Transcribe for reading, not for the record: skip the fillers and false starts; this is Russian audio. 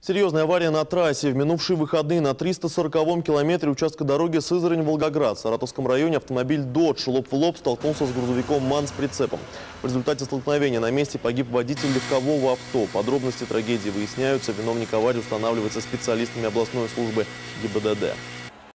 Серьезная авария на трассе. В минувшие выходные на 340-м километре участка дороги Сызрань-Волгоград в Саратовском районе автомобиль «Додж» лоб в лоб столкнулся с грузовиком «МАН» с прицепом. В результате столкновения на месте погиб водитель легкового авто. Подробности трагедии выясняются. Виновник аварии устанавливается специалистами областной службы ГИБДД.